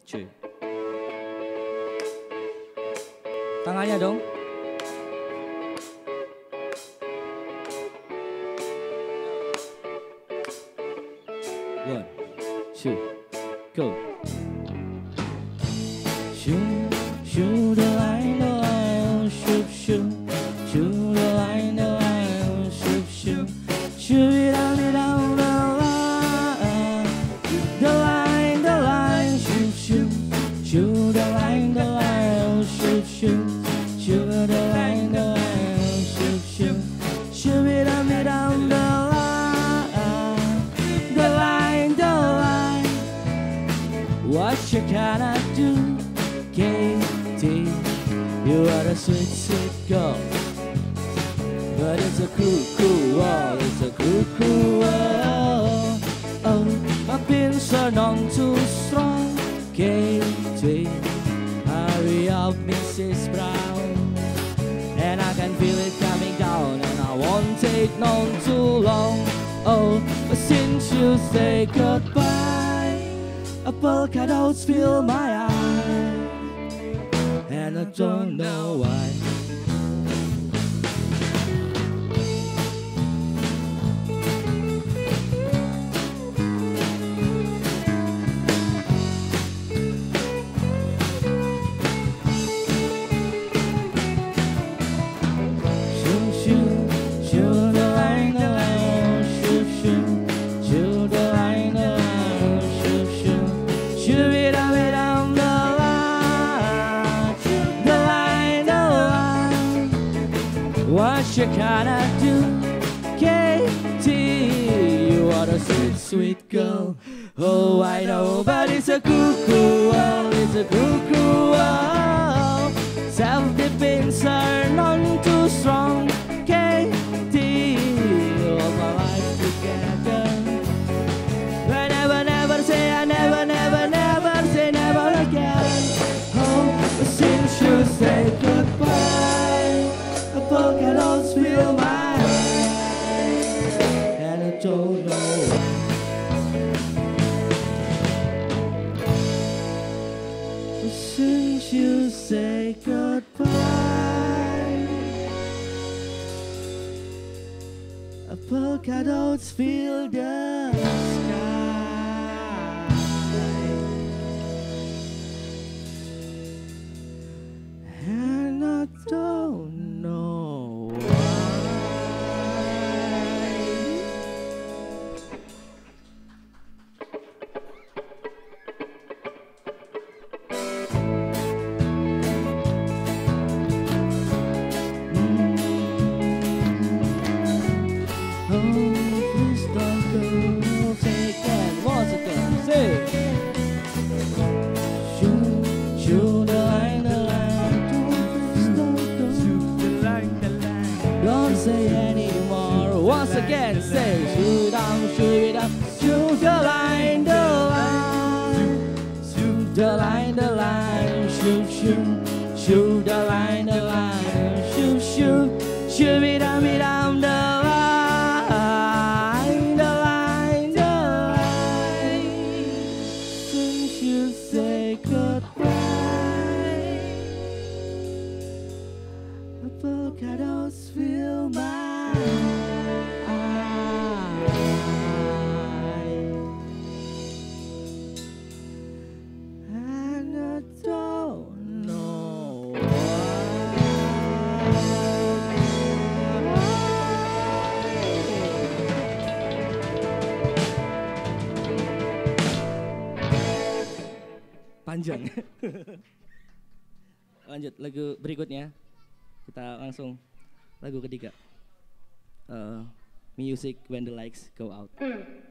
Cuy. Tangannya dong. One, two, go. Shoot, shoot the line, shoot, shoot, shoot the line, shoot, shoot, shoot it down the line, the line, shoot, shoot, shoot the line, shoot, shoot, shoot the line, shoot, shoot, shoot it down the line. What you gonna do, Katie? You are a sweet, sweet girl, but it's a cruel, cruel world. It's a cruel, cruel world. Oh, I've been so on too strong, Katie. Hurry up, Mrs. Brown, and I can feel it coming down, and I won't take none too long. Oh, but since you say goodbye, a polka dots fill my eyes, and I don't know why. Shoot, shoot, shoot the line, shoot, shoot, shoot the line, shoot, shoot, shoot it down the line, the line. What you gonna do, Katie? You are a sweet, sweet girl. Oh, I know, but it's a cuckoo world. It's a cuckoo world. Self-defense are none too strong, Katie. All my life together. I never, never say, I never, never, never say never again. Oh, but since you say goodbye, the polka dots fill my eyes, and I don't know why. But since you say goodbye, a polka dots fill the sky, and I don't know why. Oh, please don't go. Say again, once again, say. Shoot, shoot the line, please don't go. Shoot the line, don't say anymore. Once again, say. Shoot down, shoot it up. Shoot the line, shoot the line, shoot, shoot, shoot the line, shoot, shoot, shoot it down the line, the line. Since you say goodbye, the polka dots fill my eyes, and I don't know why. Panjang. Lanjut lagu berikutnya. Kita langsung lagu ketiga. Music when the lights go out.